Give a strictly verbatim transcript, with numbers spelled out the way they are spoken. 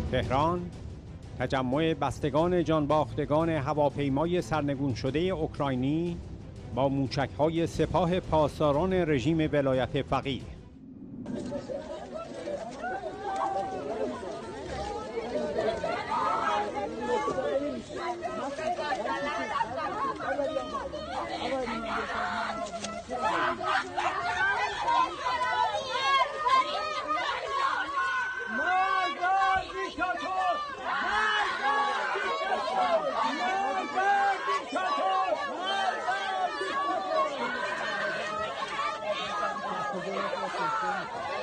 تهران، تجمع بستگان جانباختگان هواپیمای سرنگون شده اوکراینی با موشک‌های سپاه پاسداران رژیم ولایت فقیه. Thank you.